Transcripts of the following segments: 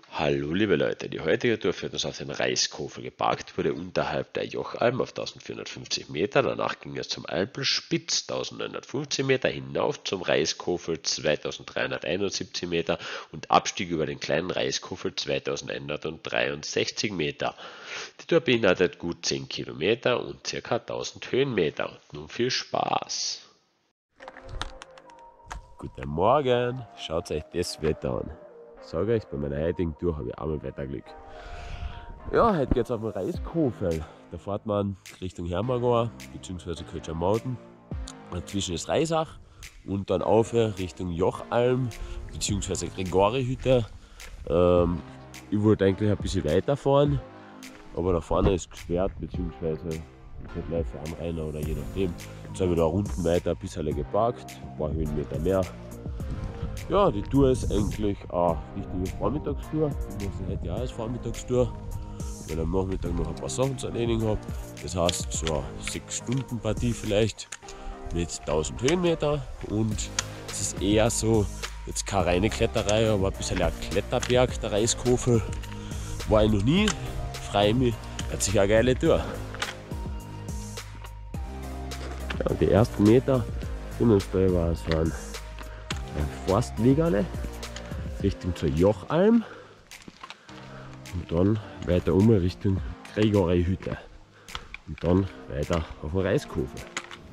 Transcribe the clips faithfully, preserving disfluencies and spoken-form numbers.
Hallo liebe Leute, die heutige Tour führt uns auf den Reiskofel. Geparkt wurde unterhalb der Jochalm auf eintausendvierhundertfünfzig Meter, danach ging es zum Alpenspitz eintausendneunhundertfünfzig Meter, hinauf zum Reiskofel zweitausenddreihunderteinundsiebzig Meter und Abstieg über den kleinen Reiskofel zweitausendeinhundertdreiundsechzig Meter. Die Tour beinhaltet gut zehn Kilometer und ca. tausend Höhenmeter. Und nun viel Spaß! Guten Morgen, schaut euch das Wetter an. Ich sage euch, bei meiner heutigen Tour habe ich auch mal Wetterglück. Ja, heute geht es auf den Reiskofel. Da fährt man Richtung Hermagor bzw. Kötscher Mountain. Dazwischen ist Reisach und dann auf Richtung Jochalm bzw. Gregorihütte. Ähm, ich wollte eigentlich ein bisschen weiterfahren, aber da vorne ist gesperrt bzw. ich nicht live anrennen oder je nachdem. Jetzt habe ich da unten weiter ein bisschen geparkt, ein paar Höhenmeter mehr. Ja, die Tour ist eigentlich eine richtige Vormittagstour. Ich mache sie heute ja als Vormittagstour, weil ich am Nachmittag noch ein paar Sachen zu erledigen habe. Das heißt, so eine sechs Stunden Partie vielleicht mit tausend Höhenmeter. Und es ist eher so, jetzt keine reine Kletterei, aber ein bisschen ein Kletterberg, der Reiskofel. War ich noch nie, freue mich, hat sich eine geile Tour. Ja, und die ersten Meter sind uns da über so ein Forstwegerle Richtung zur Jochalm und dann weiter um Richtung Gregorihütte und dann weiter auf den Reiskofel.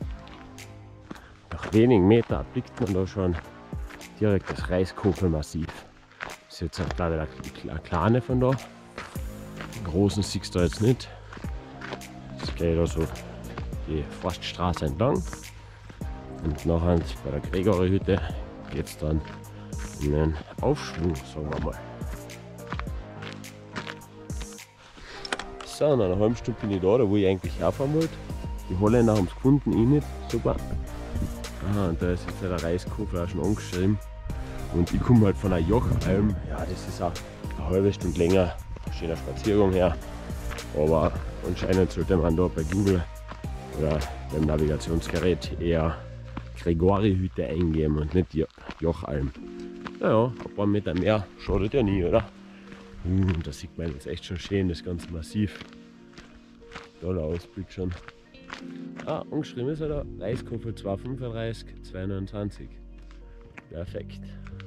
Nach wenigen Metern blickt man da schon direkt das Reiskofelmassiv. Das ist jetzt auch leider eine kleine von da. Den großen siehst du jetzt nicht. Jetzt gehe ich da so die Forststraße entlang und nachher bei der Gregorihütte geht es dann in den Aufschwung, sagen wir mal. So, in einer halben Stunde bin ich da, da wo ich eigentlich herfahren wollte. Die Holländer haben es gefunden, ich nicht. Super. Aha, und da ist jetzt der Reiskofel auch schon angeschrieben. Und ich komme halt von der Jochalm. Ja, das ist auch eine halbe Stunde länger. Schöner Spaziergang her. Aber anscheinend sollte man da bei Google oder beim Navigationsgerät eher Gregorihütte eingeben und nicht die Jochalm. Naja, ein paar Meter mehr schadet ja nie, oder? Uh, da sieht man jetzt echt schon schön, das ganze Massiv. Toller Ausblick schon. Ah, angeschrieben ist er da, Reiskofel zweihundertfünfunddreißig, zweihundertneunundzwanzig. Perfekt.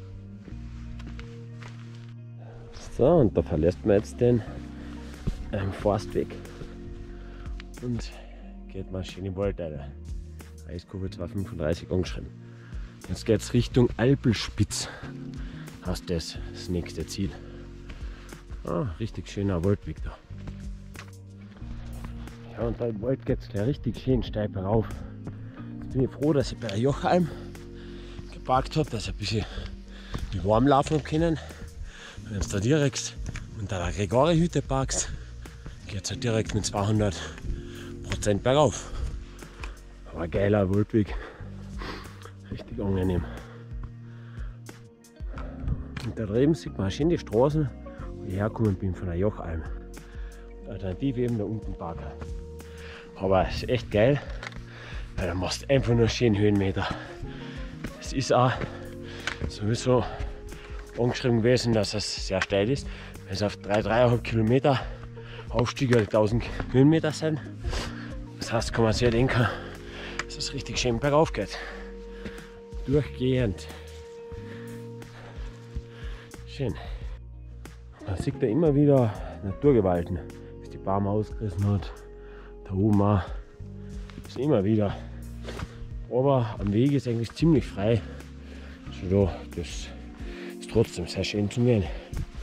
So, und da verlässt man jetzt den ähm, Forstweg und geht mal schön in den Wald rein. Reiskofel zweihundertfünfunddreißig angeschrieben. Jetzt geht es Richtung Alpenspitz. Hast das das nächste Ziel. Ah, richtig schöner Waldweg da. Ja, und da im Wald geht es gleich richtig schön steil rauf. Jetzt bin ich froh, dass ich bei der Jochalm geparkt habe, dass ich ein bisschen die warm laufen habe können. Wenn du da direkt unter der Gregorihütte parkst, geht es halt direkt mit zweihundert Prozent bergauf. Aber geiler Waldweg, richtig angenehm. Und da drüben sieht man schön die Straßen, wo ich hergekommen bin von der Jochalm. Alternativ eben da unten parken. Aber es ist echt geil, weil da machst du einfach nur schön Höhenmeter. Es ist auch sowieso angeschrieben gewesen, dass es sehr steil ist. Weil es auf drei, dreieinhalb Kilometer Aufstieg tausend Höhenmeter sind. Das heißt, kann man sich denken, dass es richtig schön bergauf geht. Durchgehend. Schön. Man sieht da immer wieder Naturgewalten, dass die Bäume ausgerissen hat. Da oben auch. Das ist immer wieder. Aber am Weg ist eigentlich ziemlich frei. Also da, das ist trotzdem sehr schön zu gehen.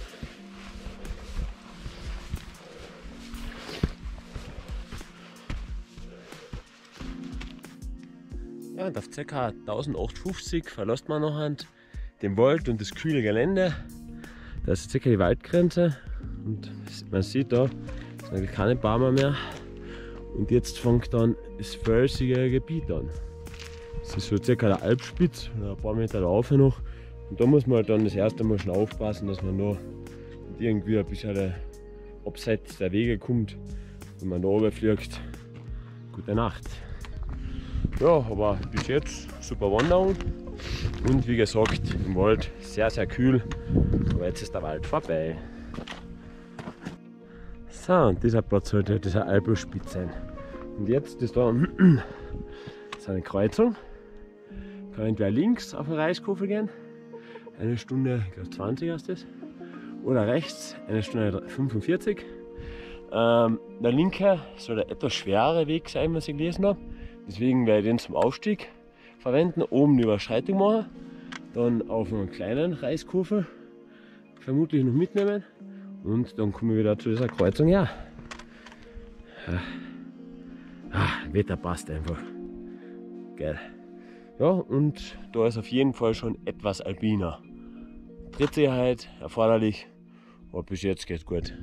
Ja, und auf ca. eintausendachthundertfünfzig verlässt man noch den Wald und das kühle Gelände. Da ist ca. die Waldgrenze und man sieht da, es sind eigentlich keine Bäume mehr. Und jetzt fängt dann das felsige Gebiet an. Das ist so ca. der Alpspitz, ein paar Meter rauf noch. Und da muss man halt dann das erste Mal schon aufpassen, dass man da irgendwie ein bisschen abseits der Wege kommt. Wenn man da oben fliegt, gute Nacht. Ja, aber bis jetzt super Wanderung und wie gesagt im Wald sehr sehr kühl, aber jetzt ist der Wald vorbei. So, und dieser Platz sollte dieser Alpenspitz sein. Und jetzt ist da so eine Kreuzung. Kann entweder links auf den Reiskofel gehen, eine Stunde, ich glaube zwanzig heißt das, oder rechts, eine Stunde fünfundvierzig. Ähm, der linke soll der etwas schwerere Weg sein, was ich gelesen habe. Deswegen werde ich den zum Aufstieg verwenden, oben die Überschreitung machen, dann auf einen kleinen Reiskofel vermutlich noch mitnehmen und dann kommen wir wieder zu dieser Kreuzung her. Ja. Ah, Wetter passt einfach. Geil. Ja, und da ist auf jeden Fall schon etwas alpiner. Trittsicherheit erforderlich, aber bis jetzt geht gut.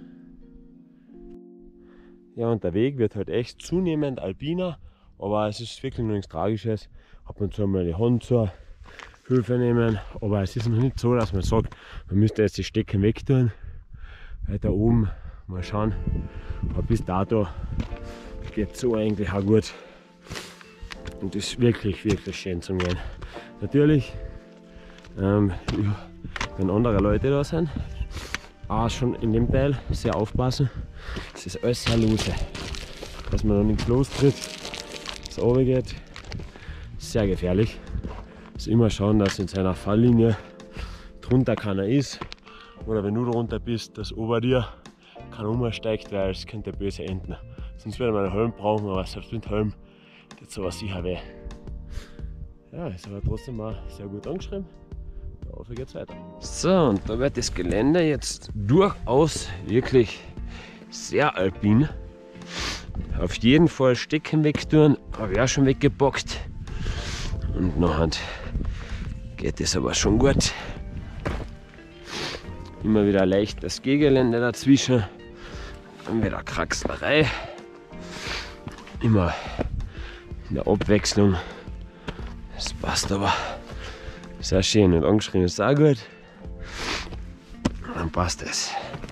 Ja, und der Weg wird halt echt zunehmend alpiner, aber es ist wirklich noch nichts Tragisches. Ab und zu mal die Hand zur Hilfe nehmen, aber es ist noch nicht so, dass man sagt, man müsste jetzt die Stecken wegtun. Weiter oben, mal schauen. Aber bis dato geht es so eigentlich auch gut. Und ist wirklich, wirklich schön zum Gehen. Natürlich, ähm, wenn andere Leute da sind, auch schon in dem Teil sehr aufpassen. Es ist alles sehr lose, dass man noch nicht lostritt, es runter geht. Sehr gefährlich. Also immer schauen, dass in seiner Falllinie drunter keiner ist. Oder wenn du drunter bist, dass ober dir keiner umsteigt, weil es könnte böse enden. Sonst würde man einen Helm brauchen, aber selbst mit Helm geht sowas sicher weh. Ja, ist aber trotzdem mal sehr gut angeschrieben. Dafür geht's weiter. So, und da wird das Gelände jetzt durchaus wirklich sehr alpin. Auf jeden Fall Stecken wegtun, habe ich auch schon weggepackt. Und nachher geht es aber schon gut. Immer wieder leicht das Gehgelände dazwischen. Dann wieder Kraxlerei. Immer in der Abwechslung. Das passt aber sehr schön und angeschrieben ist auch gut. Dann passt es.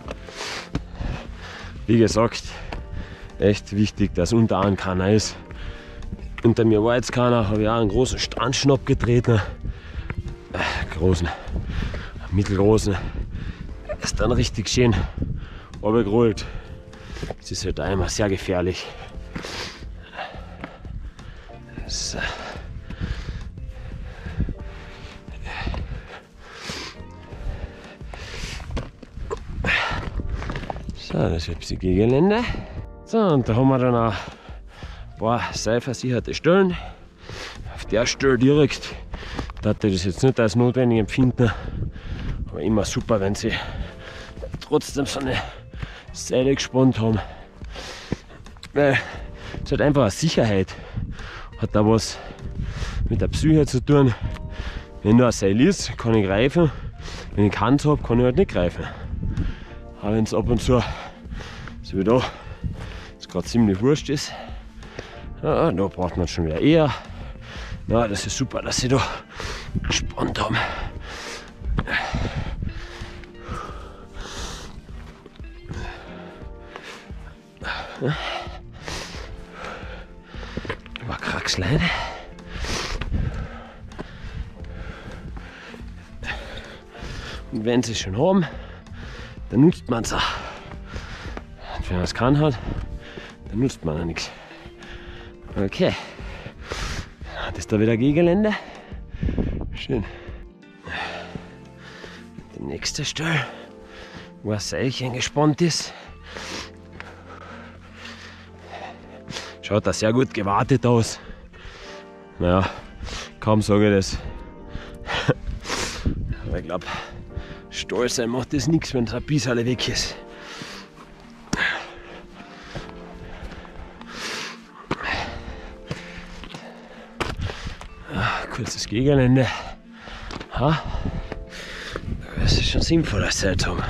Wie gesagt, echt wichtig, dass unter einem keiner ist. Unter mir war jetzt keiner, habe ich auch einen großen Strandschnapp getreten. Äh, großen, mittelgroßen. Ist dann richtig schön runtergerollt. Es ist halt einmal sehr gefährlich. So. So, das ist ein Gelände. So, und da haben wir dann auch ein paar seilversicherte Stellen. Auf der Stelle direkt, dass ich das jetzt nicht als notwendig empfinden, aber immer super, wenn sie trotzdem so eine Seile gespannt haben. Weil es hat einfach eine Sicherheit, hat da was mit der Psyche zu tun. Wenn da ein Seil ist, kann ich greifen. Wenn ich keine habe, kann ich halt nicht greifen. Aber wenn es ab und zu, so wie da, es gerade ziemlich wurscht ist, ja, da braucht man schon wieder eher. Ja, das ist super, dass sie da gespannt haben. Über Kraxleine. Und wenn sie es schon haben, dann nutzt man es auch. Und wenn man es kann hat, dann nutzt man auch nichts. Okay. Das ist da wieder Gehgelände. Schön. Die nächste Stelle, wo ein Seilchen gespannt ist. Schaut da sehr gut gewartet aus. Naja, kaum sage ich das. Aber ich glaube, stolz sein macht das nichts, wenn es ein bisschen weg ist. Ah, kurzes Gehgelände. Ha? Das ist schon sinnvoll, das Seil zu haben.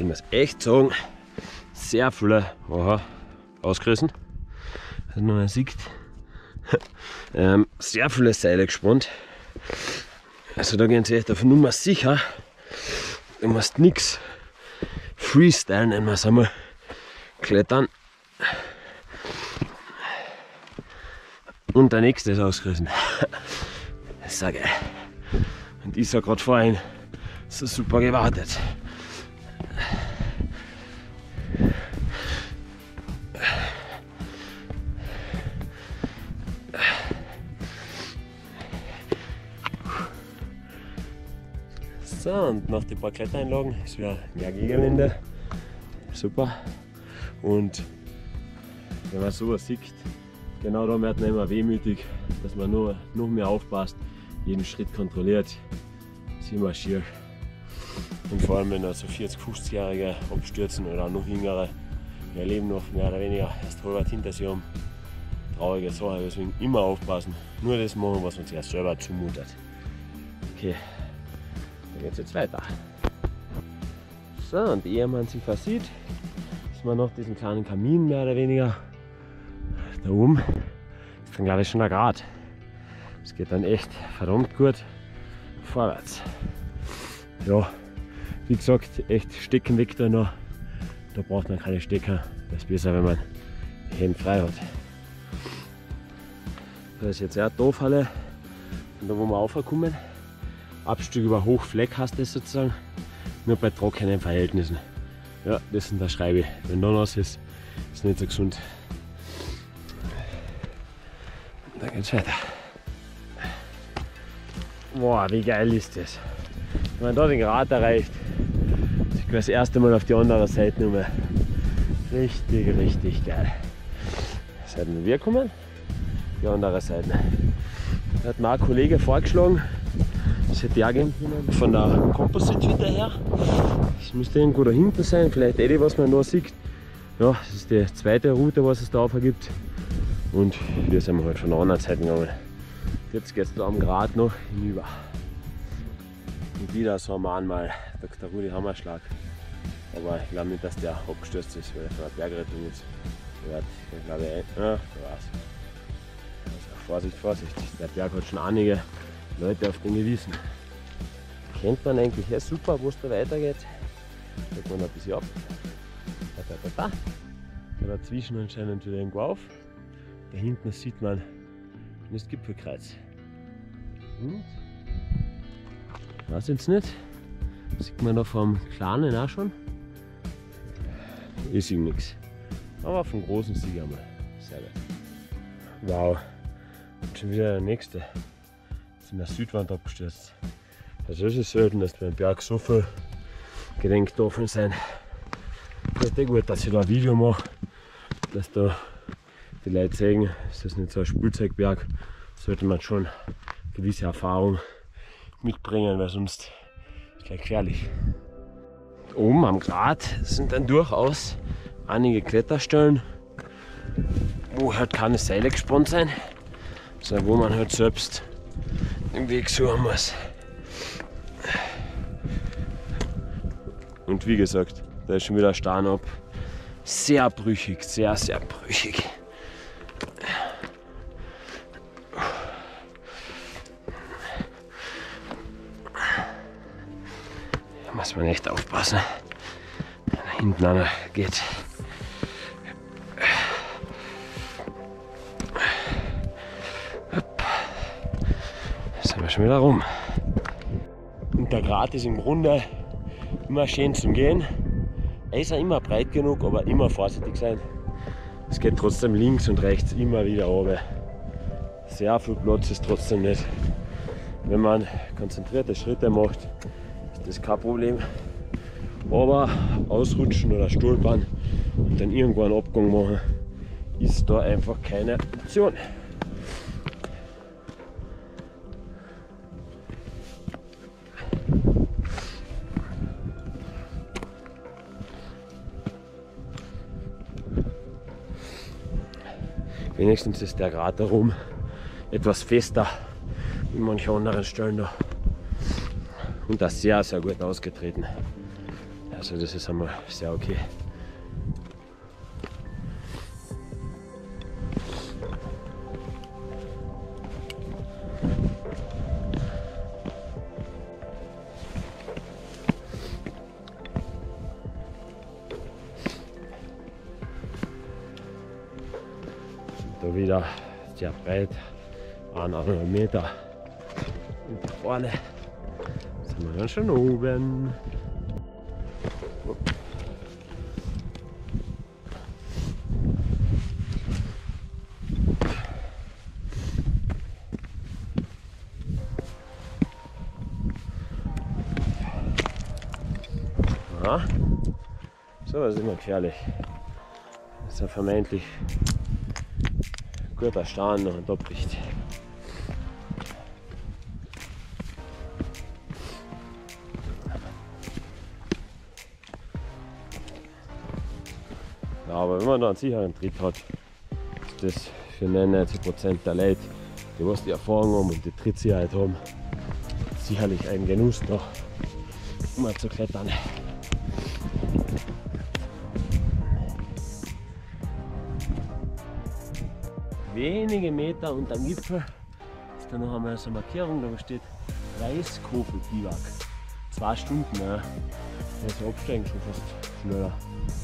ich muss echt sagen, sehr viele, aha, ausgerissen, also noch man sieht, ähm, sehr viele Seile gespannt. Also da gehen sie echt auf Nummer sicher. Du musst nichts freestylen, nennen wir es einmal, klettern. Und der nächste ist ausgerissen. Das ist ja geil. Und ich sag gerade vorhin, so super gewartet. So, und nach den paar Klettereinlagen ist wieder mehr Gegenwinde. Super. Und wenn man sowas sieht, genau da wird man immer wehmütig, dass man nur noch mehr aufpasst, jeden Schritt kontrolliert, sie marschiert. Und vor allem, wenn also vierzig-, fünfzigjährige abstürzen oder auch noch jüngere, ihr Leben noch mehr oder weniger erst halb hinter sich haben. Traurige Sache, deswegen immer aufpassen. Nur das machen, was uns erst selber zumutet. Okay, dann geht es jetzt weiter. So, und ehe man sich versieht, ist man noch diesen kleinen Kamin mehr oder weniger. Da oben ist dann, glaube ich, schon ein Grad. Es geht dann echt verdammt gut vorwärts. Ja, wie gesagt, echt Stecken weg da noch. Da braucht man keine Stecker. Das ist besser, wenn man die Hände frei hat. Da ist jetzt eine Torfalle, und da wo wir raufkommen. Abstieg über Hochfleck heißt das sozusagen. Nur bei trockenen Verhältnissen. Ja, das unterschreibe ich. Wenn da nass ist, ist es nicht so gesund. Da geht's weiter. Boah, wie geil ist das? Wenn man da den Grat erreicht, ich das erste Mal auf die andere Seite nochmal. Richtig, richtig geil. Seit wir kommen, die andere Seite. Da hat mir ein Kollege vorgeschlagen, das hätte ich auch gehen können, von der Composite-Hütte her. Das müsste irgendwo da hinten sein, vielleicht eh, was man da sieht. Ja, das ist die zweite Route, was es da aufgibt. Und wir sind halt von der anderen Seite gegangen. Jetzt geht es da am Grat noch hinüber. Und wieder so am einmal Doktor Rudi Hammerschlag. Aber ich glaube nicht, dass der abgestürzt ist, weil er von der Bergrettung ist. Der hat, ich glaube, ja, da war's. Also Vorsicht, Vorsicht. Der Berg hat schon einige Leute auf den gewiesen. Kennt man eigentlich ja super, wo es da weitergeht. Geht man ein bisschen ab. Da, da, da, da. Da dazwischen anscheinend wieder irgendwo auf. Da hinten sieht man das Gipfelkreuz. Hm? Weiß jetzt nicht. Sieht man da vom Kleinen auch schon. Ich sehe nichts. Aber vom Großen sehe ich einmal. Sehr gut. Wow. Und schon wieder der nächste. Ist in der Südwand abgestürzt. Also es ist selten, dass beim Berg so viel Gedenktafeln sind. Das ist eh gut, dass ich da ein Video mache, dass da die Leute sehen, ist das nicht so ein Spielzeugberg, sollte man schon gewisse Erfahrung mitbringen, weil sonst ist es gleich gefährlich. Oben am Grat sind dann durchaus einige Kletterstellen, wo halt keine Seile gespannt sind, sondern wo man halt selbst den Weg suchen muss. Und wie gesagt, da ist schon wieder ein Stein ab. Sehr brüchig, sehr, sehr brüchig. Da muss man echt aufpassen. Da hinten einer geht. Da sind wir schon wieder rum. Und der Grat ist im Grunde immer schön zum Gehen. Er ist ja immer breit genug, aber immer vorsichtig sein. Es geht trotzdem links und rechts immer wieder runter. Sehr viel Platz ist trotzdem nicht. Wenn man konzentrierte Schritte macht, ist das kein Problem. Aber ausrutschen oder stolpern und dann irgendwo einen Abgang machen, ist da einfach keine Option. Wenigstens ist der Grat darum etwas fester wie manche anderen Stellen da. Und das sehr, sehr gut ausgetreten. Also das ist einmal sehr okay. Da wieder sehr breit, eineinhalb Meter. Und da vorne sind wir dann schon oben. Ja, so was ist immer gefährlich. Das ist ein vermeintlich guter Stein noch ein Doppellicht. Ja, aber wenn man da einen sicheren Tritt hat, ist das für neunundneunzig Prozent der Leute, die was die Erfahrung haben und die Trittsicherheit haben, sicherlich ein Genuss noch, mal zu klettern. Wenige Meter unterm Gipfel ist da noch einmal so eine Markierung, da steht Reiskofelbiwak. Zwei Stunden, ja. Also absteigen schon fast schneller.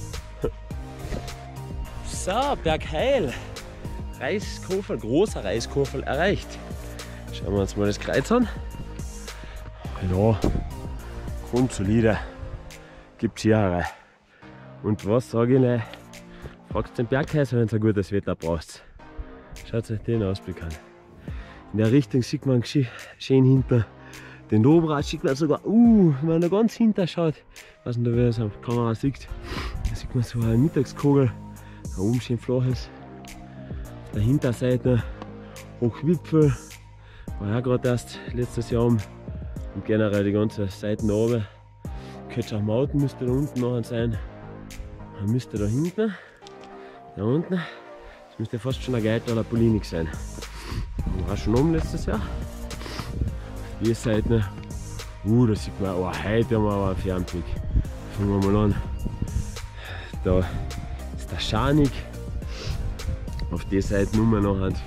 So, Bergheil. Reiskofel, großer Reiskofel erreicht. Schauen wir uns mal das Kreuz an. Ja, grundsolide. Gibt's hier. Und was sage ich ne? Fragt den Bergheiser, wenn du ein gutes Wetter brauchst. Schaut euch den Ausblick an. In der Richtung sieht man schön hinter den Dobrat, sieht man sogar, uh, wenn man da ganz hinter schaut, ich weiß nicht, ob ihr das auf der Kamera sieht, da sieht man so eine Mittagskugel, da oben schön flach ist. Auf der Hinterseite Hochwipfel, war ja gerade erst letztes Jahr um, und generell die ganze Seiten oben. Ketchup Mountain müsste da unten noch sein, dann müsste da hinten, da unten. Das müsste fast schon ein Geiter oder Polinik sein. War schon um letztes Jahr. Die Seite, uh, da sieht man, oh, heute haben wir aber einen Fernblick. Fangen wir mal an. Da ist der Scharnig. Auf die Seite Nummer noch hat.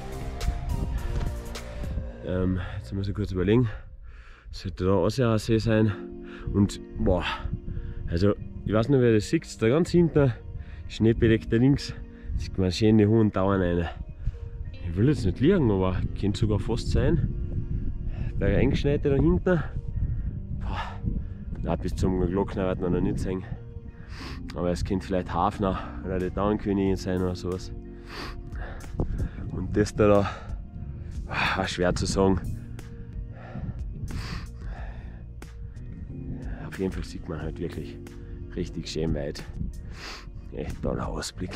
Ähm, jetzt muss ich kurz überlegen. Sollte da auch ein See sein. Und boah, also ich weiß nicht, wer das sieht, da ganz hinten, schneebedeckter links. Sieht man schön die hohen Dauern rein. Ich will jetzt nicht liegen, aber könnte sogar fast sein. Der Eingeschneite da hinten. Boah, na, bis zum Glockner wird man noch nicht sehen. Aber es könnte vielleicht Hafner oder die Dauernkönigin sein oder sowas. Und das da, da boah, schwer zu sagen. Auf jeden Fall sieht man halt wirklich richtig schön weit. Echt toller Ausblick.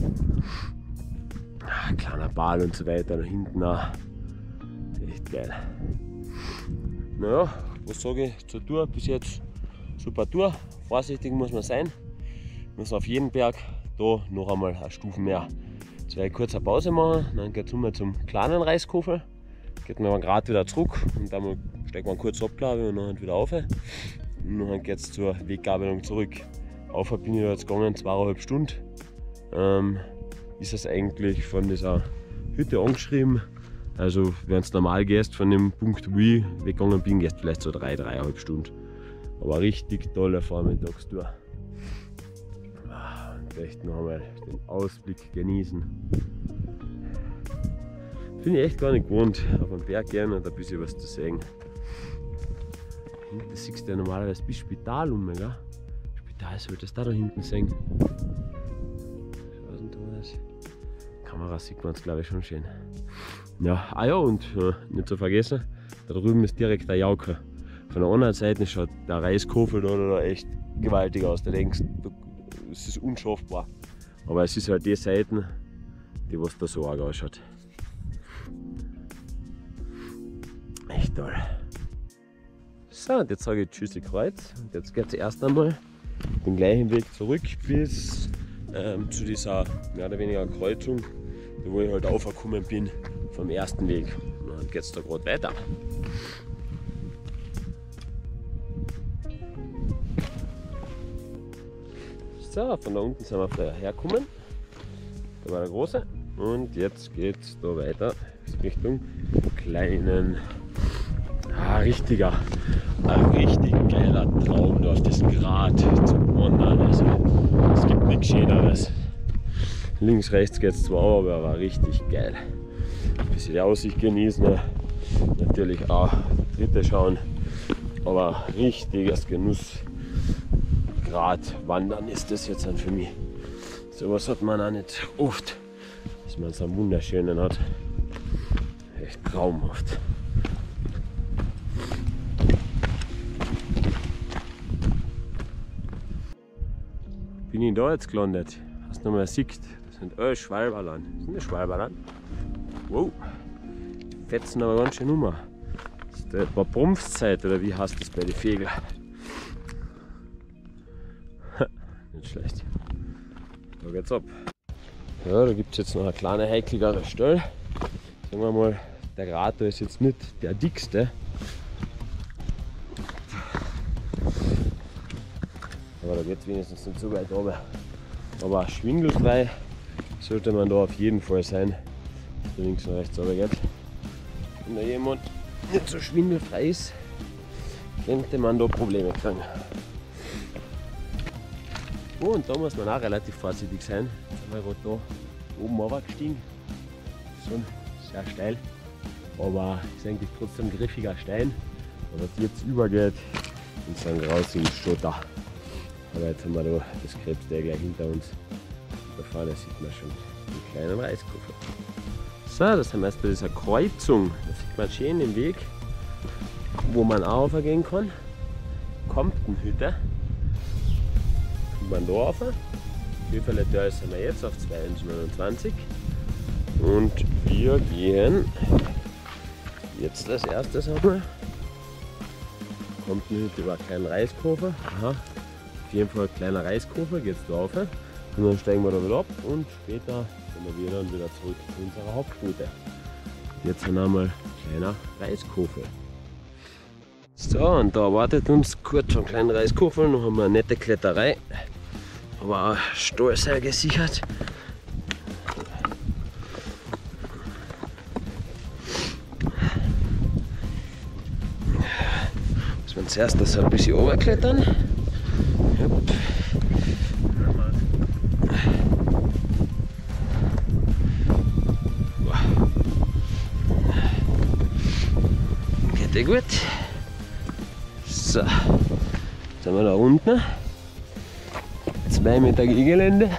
Ah, kleiner Ball und so weiter, da hinten auch. Echt geil. Naja, was sage ich zur Tour? Bis jetzt super Tour. Vorsichtig muss man sein. Muss auf jeden Berg da noch einmal eine Stufe mehr. Jetzt werde ich kurz eine Pause machen, dann geht es zum kleinen Reiskofel. Geht man gerade wieder zurück und dann steigt man kurz ab, glaube ich, und dann wieder auf. Und dann geht es zur Weggabelung zurück. Auf bin ich da jetzt gegangen, zweieinhalb Stunden. Ähm, ist es eigentlich von dieser Hütte angeschrieben. Also wenn du normal gehst, von dem Punkt, wo ich weggegangen bin, gehst du vielleicht so drei, dreieinhalb Stunden. Aber richtig tolle Vormittagstour. Und echt noch einmal den Ausblick genießen. Finde ich echt gar nicht gewohnt, auf dem Berg gehen und ein bisschen was zu sehen. Hinten siehst du ja normalerweise bis Spital um, gell? Da solltest du da hinten sehen. Was denn das? Kamera sieht man es, glaube ich, schon schön. Ja, ah ja, und äh, nicht zu vergessen, da drüben ist direkt der Jauke. Von der anderen Seite schaut der Reiskofel da, da echt gewaltig aus. Da denkst du, es ist unschaffbar. Aber es ist halt die Seiten, die was da so arg ausschaut. Echt toll. So, und jetzt sage ich Tschüssi Kreuz. Und jetzt geht es erst einmal den gleichen Weg zurück bis ähm, zu dieser mehr oder weniger Kreuzung, wo ich halt aufgekommen bin vom ersten Weg. Und dann geht es da gerade weiter. So, von da unten sind wir früher hergekommen. Da war der große. Und jetzt geht es da weiter Richtung kleinen. Ah, richtiger, ein richtig geiler Traum da auf das Grat zum Wandern. Also, es gibt nichts Schöneres. Links, rechts geht es zwar auch, aber war richtig geil. Ein bisschen die Aussicht genießen, natürlich auch Dritte schauen, aber richtiges Genuss. Grat wandern ist das jetzt dann für mich. Sowas hat man auch nicht oft, dass man so einen wunderschönen hat. Echt traumhaft. Bin ich da jetzt gelandet? Hast du noch mal sieht, das sind alle Schwalberland. Sind das Schwalberland? Wow, die fetzen aber ganz schön um. Ist da etwa Brumpfzeit oder wie heißt das bei den Vögeln? Nicht schlecht. Da geht's ab. Ja, da gibt es jetzt noch eine kleine heikligere Stelle. Sagen wir mal, der Grat da ist jetzt nicht der dickste. Aber da geht es wenigstens nicht so weit runter. Aber schwindelfrei sollte man da auf jeden Fall sein, dass da links und rechts runter geht. Wenn da jemand nicht so schwindelfrei ist, könnte man da Probleme kriegen. Oh, und da muss man auch relativ vorsichtig sein. Jetzt sind wir gerade da oben runtergestiegen. So sehr steil, aber ist eigentlich trotzdem griffiger Stein. Aber was jetzt übergeht, und dann raus in den Schotter. Aber jetzt haben wir da das Krebstal gleich hinter uns. Da vorne sieht man schon einen kleinen Reiskoffer. So, das haben wir jetzt bei dieser Kreuzung. Da sieht man schön den Weg, wo man auch gehen kann. Compton-Hütte. Kommt man da rauf. Wie viele Tage sind wir jetzt auf zweihundertneunundzwanzig? Und wir gehen jetzt als erstes einmal. Compton-Hütte war kein Reiskofer. Aha. Auf jeden Fall ein kleiner Reiskofer, geht es da rauf. Und dann steigen wir da wieder ab und später kommen wir dann wieder zurück zu unserer Hauptroute. Jetzt haben wir einmal ein kleiner Reiskofer. So, und da erwartet uns kurz schon ein kleiner Reiskofer. Noch haben wir eine nette Kletterei, aber auch Stahlseil gesichert. Müssen wir zuerst das ein bisschen runterklettern. Geht ja gut. So, jetzt sind wir da unten. Zwei Meter Gelände.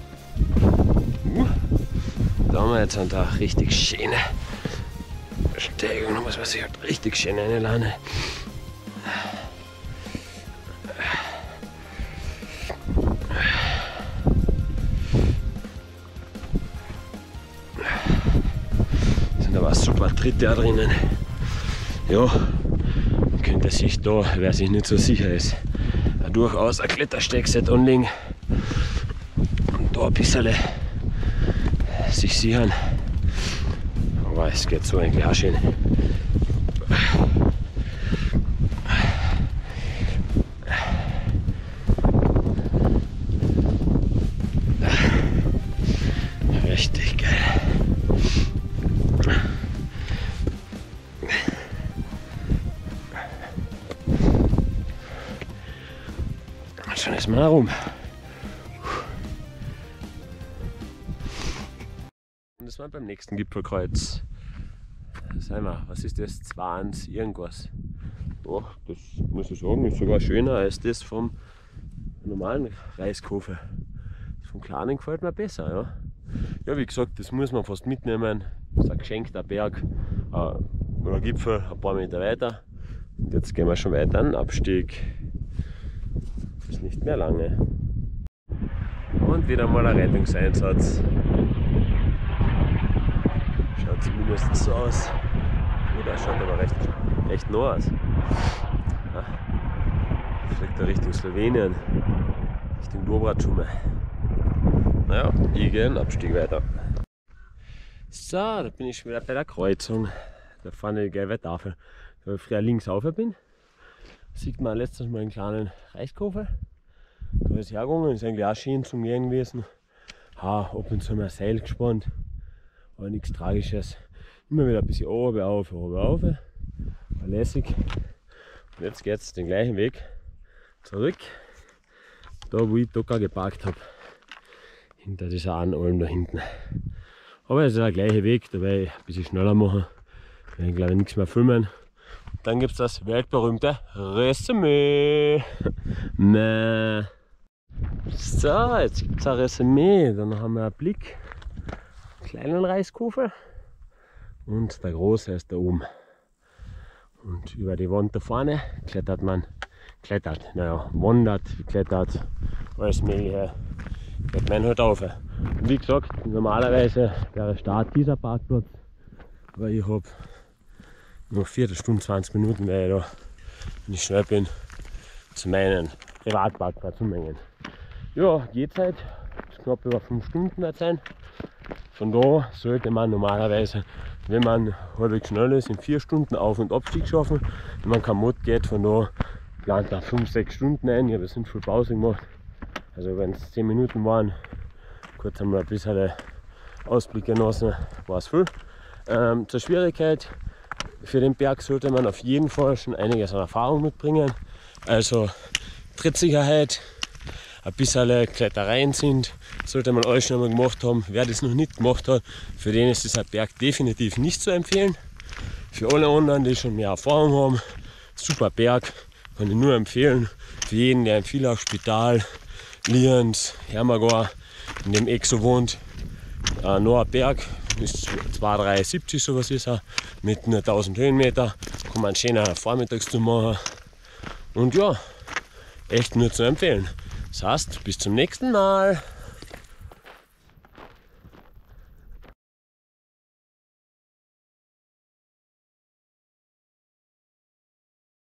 Da haben wir jetzt eine richtig schöne Steigung. Da muss man sich halt richtig schön reinladen. Sind aber super Tritte da drinnen. Ja, man könnte sich da, wer sich nicht so sicher ist, durchaus ein Klettersteckset anlegen und da ein bisschen sich sichern. Aber es geht so eigentlich auch schön. Richtig geil. Schon ist mal rum. Und das war beim nächsten Gipfelkreuz. Sag mal, was ist das? zwanzig irgendwas. Ja, das muss ich sagen, ist sogar schöner als das vom normalen Reiskofer. Das vom kleinen gefällt mir besser. Ja, ja wie gesagt, das muss man fast mitnehmen. Das ist ein geschenkter Berg äh, oder Gipfel, ein paar Meter weiter. Und jetzt gehen wir schon weiter an den Abstieg. Ist nicht mehr lange. Und wieder mal ein Rettungseinsatz. Schaut zumindest so aus. Oder schaut aber recht, recht nah aus. Ja, fliegt da Richtung Slowenien, Richtung Dobračume. Naja, ich gehe den Abstieg weiter. So, da bin ich schon wieder bei der Kreuzung. Da vorne die gelbe Tafel. Wenn ich früher links rauf bin, sieht man letztes Mal einen kleinen Reiskofer. Da ist hergegangen, ist eigentlich auch schön zum Gehen gewesen. Ha, ab und zu mal ein Seil gespannt, aber nichts Tragisches. Immer wieder ein bisschen runter, auf, runter, auf. Verlässig. Und jetzt geht es den gleichen Weg zurück, da wo ich Docker geparkt habe. Hinter dieser einen Alm da hinten. Aber es ist der gleiche Weg, da werde ich ein bisschen schneller machen. Ich werde glaube ich nichts mehr filmen. Und dann gibt es das weltberühmte Resümee. Nee. So, jetzt gibt es ein Resümee. Dann haben wir einen Blick. Einen kleinen Reiskofel. Und der große ist da oben. Und über die Wand da vorne klettert man, klettert, naja, wandert, klettert, alles mögliche, geht man halt rauf. Und wie gesagt, normalerweise wäre Start dieser Parkplatz, aber ich habe noch Viertelstunde, zwanzig Minuten, weil ich da, wenn ich schnell bin, zu meinem Privatparkplatz umhängen. Ja, Gehzeit, knapp über fünf Stunden wird sein. Von da sollte man normalerweise, wenn man halbwegs schnell ist, in vier Stunden Auf- und Abstieg schaffen. Wenn man kein Mod geht, von da plant er fünf, sechs Stunden ein. Ich habe jetzt nicht viel Pause gemacht. Also wenn es zehn Minuten waren, kurz einmal ein bisschen Ausblick genossen, war es viel. Ähm, zur Schwierigkeit, für den Berg sollte man auf jeden Fall schon einiges an Erfahrung mitbringen. Also Trittsicherheit, ein bisschen Klettereien sind, sollte man alles schon mal gemacht haben. Wer das noch nicht gemacht hat, für den ist dieser Berg definitiv nicht zu empfehlen. Für alle anderen, die schon mehr Erfahrung haben, super Berg, kann ich nur empfehlen. Für jeden, der im Villach-Spital, Lienz, Hermagor, in dem Eck so wohnt, äh, noch ein Berg, ist zwei Komma siebzig sowas ist er, mit nur tausend Höhenmeter, kann man schöner vormittags zu machen. Und ja, echt nur zu empfehlen. Das heißt, bis zum nächsten Mal.